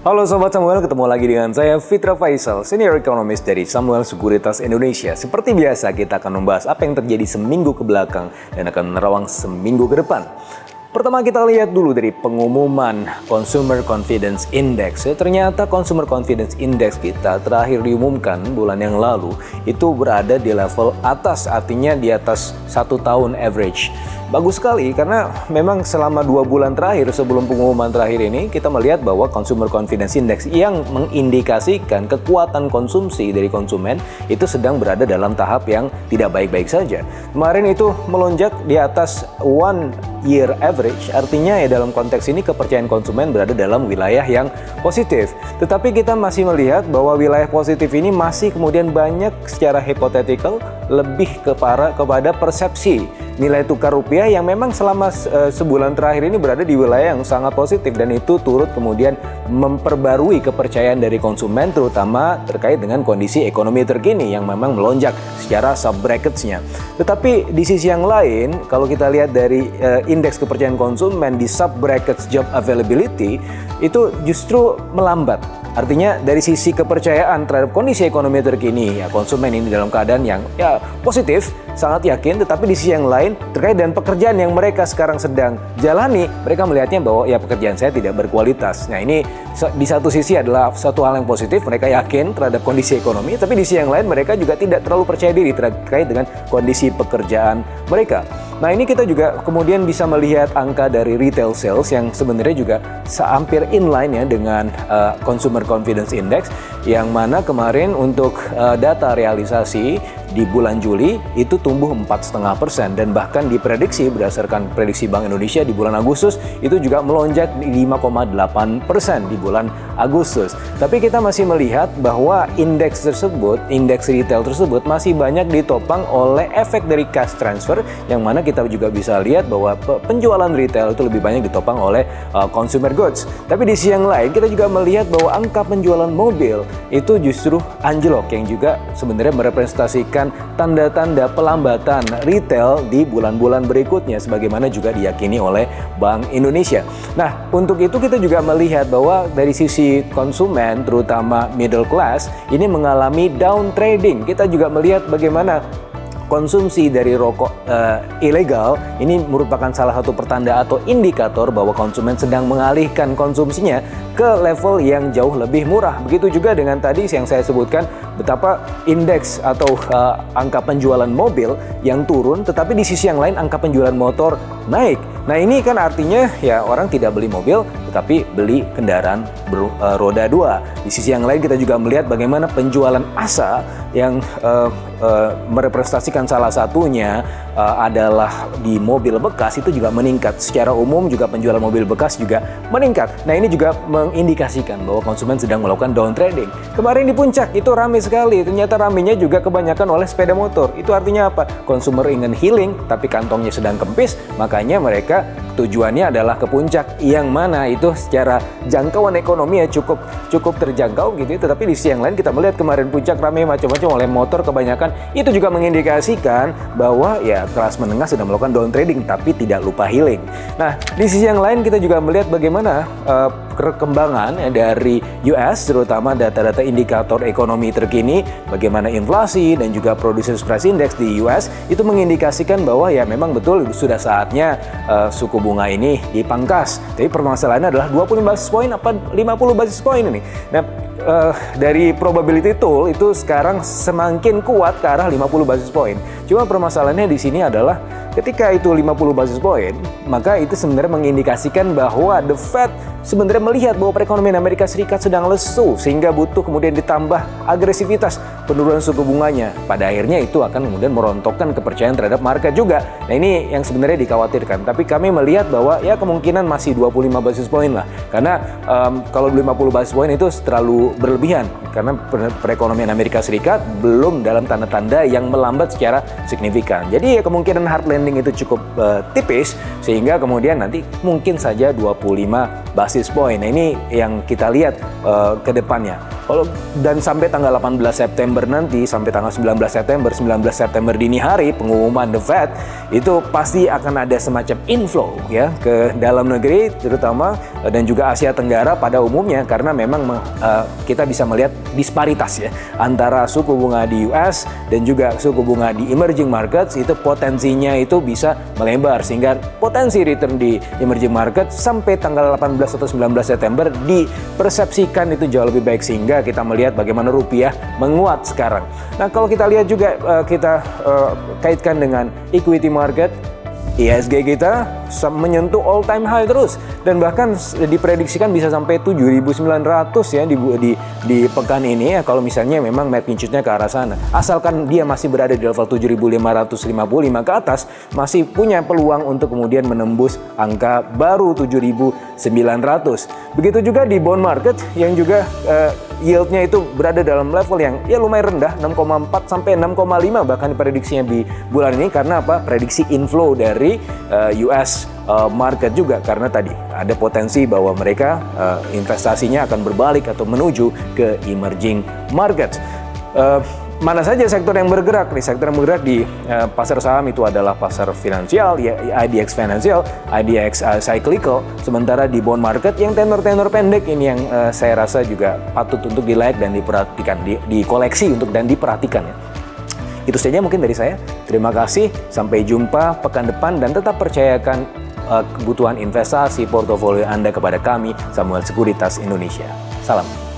Halo Sobat Samuel, ketemu lagi dengan saya Fitra Faisal, Senior Economist dari Samuel Sekuritas Indonesia. Seperti biasa, kita akan membahas apa yang terjadi seminggu ke belakang dan akan menerawang seminggu ke depan. Pertama kita lihat dulu dari pengumuman Consumer Confidence Index. Ternyata Consumer Confidence Index kita terakhir diumumkan bulan yang lalu itu berada di level atas, artinya di atas 1 tahun average. Bagus sekali karena memang selama 2 bulan terakhir sebelum pengumuman terakhir ini kita melihat bahwa Consumer Confidence Index yang mengindikasikan kekuatan konsumsi dari konsumen itu sedang berada dalam tahap yang tidak baik-baik saja. Kemarin itu melonjak di atas 1 year average, artinya ya dalam konteks ini kepercayaan konsumen berada dalam wilayah yang positif. Tetapi kita masih melihat bahwa wilayah positif ini masih kemudian banyak secara hypothetical lebih kepada persepsi nilai tukar rupiah yang memang selama sebulan terakhir ini berada di wilayah yang sangat positif, dan itu turut kemudian memperbarui kepercayaan dari konsumen terutama terkait dengan kondisi ekonomi terkini yang memang melonjak secara sub-brackets-nya. Tetapi di sisi yang lain, kalau kita lihat dari indeks kepercayaan konsumen di sub-brackets job availability itu justru melambat. Artinya dari sisi kepercayaan terhadap kondisi ekonomi terkini, ya konsumen ini dalam keadaan yang ya positif, sangat yakin. Tetapi di sisi yang lain terkait dengan pekerjaan yang mereka sekarang sedang jalani, mereka melihatnya bahwa ya pekerjaan saya tidak berkualitas. Nah ini di satu sisi adalah satu hal yang positif, mereka yakin terhadap kondisi ekonomi. Tapi di sisi yang lain mereka juga tidak terlalu percaya diri terkait dengan kondisi pekerjaan mereka. Nah ini kita juga kemudian bisa melihat angka dari retail sales yang sebenarnya juga hampir inline ya dengan Consumer Confidence Index, yang mana kemarin untuk data realisasi di bulan Juli itu tumbuh 4,5%, dan bahkan diprediksi berdasarkan prediksi Bank Indonesia di bulan Agustus itu juga melonjak di 5,8% di bulan Agustus. Tapi kita masih melihat bahwa indeks tersebut, indeks retail tersebut masih banyak ditopang oleh efek dari cash transfer, yang mana kita juga bisa lihat bahwa penjualan retail itu lebih banyak ditopang oleh consumer goods. Tapi di sisi yang lain kita juga melihat bahwa angka penjualan mobil itu justru anjlok, yang juga sebenarnya merepresentasikan tanda-tanda pelambatan retail di bulan-bulan berikutnya sebagaimana juga diyakini oleh Bank Indonesia. Nah, untuk itu kita juga melihat bahwa dari sisi konsumen terutama middle class ini mengalami down trading. Kita juga melihat bagaimana konsumsi dari rokok ilegal ini merupakan salah satu pertanda atau indikator bahwa konsumen sedang mengalihkan konsumsinya ke level yang jauh lebih murah. Begitu juga dengan tadi yang saya sebutkan betapa indeks atau angka penjualan mobil yang turun, tetapi di sisi yang lain angka penjualan motor naik. Nah ini kan artinya ya orang tidak beli mobil tetapi beli kendaraan roda 2. Di sisi yang lain kita juga melihat bagaimana penjualan asa yang merepresentasikan salah satunya adalah di mobil bekas itu juga meningkat. Secara umum juga penjualan mobil bekas juga meningkat. Nah ini juga mengindikasikan bahwa konsumen sedang melakukan down trading. Kemarin di puncak itu ramai sekali, ternyata ramainya juga kebanyakan oleh sepeda motor. Itu artinya apa? Konsumer ingin healing tapi kantongnya sedang kempis, makanya mereka tujuannya adalah ke puncak, yang mana itu secara jangkauan ekonomi ya cukup terjangkau gitu. Tetapi di sisi yang lain kita melihat kemarin puncak ramai macam-macam oleh motor kebanyakan, itu juga mengindikasikan bahwa ya kelas menengah sedang melakukan down trading tapi tidak lupa healing. Nah di sisi yang lain kita juga melihat bagaimana perkembangan dari US, terutama data-data indikator ekonomi terkini, bagaimana inflasi dan juga Producers Price Index di US itu mengindikasikan bahwa ya memang betul sudah saatnya suku bunga ini dipangkas. Tapi permasalahannya adalah 20 basis point apa 50 basis point ini. Nah dari probability tool itu sekarang semakin kuat ke arah 50 basis point. Cuma permasalahannya di sini adalah ketika itu 50 basis point, maka itu sebenarnya mengindikasikan bahwa the Fed sebenarnya melihat bahwa perekonomian Amerika Serikat sedang lesu sehingga butuh kemudian ditambah agresivitas penurunan suku bunganya. Pada akhirnya itu akan kemudian merontokkan kepercayaan terhadap market juga. Nah ini yang sebenarnya dikhawatirkan. Tapi kami melihat bahwa ya kemungkinan masih 25 basis point lah. Karena kalau 50 basis point itu terlalu berlebihan. Karena perekonomian Amerika Serikat belum dalam tanda-tanda yang melambat secara signifikan. Jadi ya kemungkinan hard landing itu cukup tipis sehingga kemudian nanti mungkin saja 25 basis point. Nah ini yang kita lihat ke depannya. Dan sampai tanggal 18 September nanti, sampai tanggal 19 September dini hari pengumuman The Fed, itu pasti akan ada semacam inflow ya ke dalam negeri, terutama dan juga Asia Tenggara pada umumnya, karena memang kita bisa melihat disparitas ya antara suku bunga di US dan juga suku bunga di emerging markets itu potensinya itu bisa melebar, sehingga potensi return di emerging market sampai tanggal 18 atau 19 September dipersepsikan itu jauh lebih baik, sehingga kita melihat bagaimana rupiah menguat sekarang. Nah, kalau kita lihat juga kita kaitkan dengan equity market, IHSG kita menyentuh all time high terus, dan bahkan diprediksikan bisa sampai 7.900 ya di pekan ini ya, kalau misalnya memang magnitude-nya ke arah sana. Asalkan dia masih berada di level 7.555 ke atas, masih punya peluang untuk kemudian menembus angka baru 7.900. Begitu juga di bond market yang juga yield-nya itu berada dalam level yang ya lumayan rendah, 6,4 sampai 6,5 bahkan prediksinya di bulan ini. Karena apa? Prediksi inflow dari US market juga, karena tadi ada potensi bahwa mereka investasinya akan berbalik atau menuju ke emerging markets. Mana saja sektor yang bergerak? Nih, sektor yang bergerak di pasar saham itu adalah pasar finansial, ya, IDX Financial, IDX Cyclical. Sementara di bond market yang tenor-tenor pendek ini yang saya rasa juga patut untuk di-like dan diperhatikan, dikoleksi untuk dan diperhatikan ya. Itu saja mungkin dari saya. Terima kasih, sampai jumpa pekan depan, dan tetap percayakan kebutuhan investasi portofolio Anda kepada kami, Samuel Sekuritas Indonesia. Salam.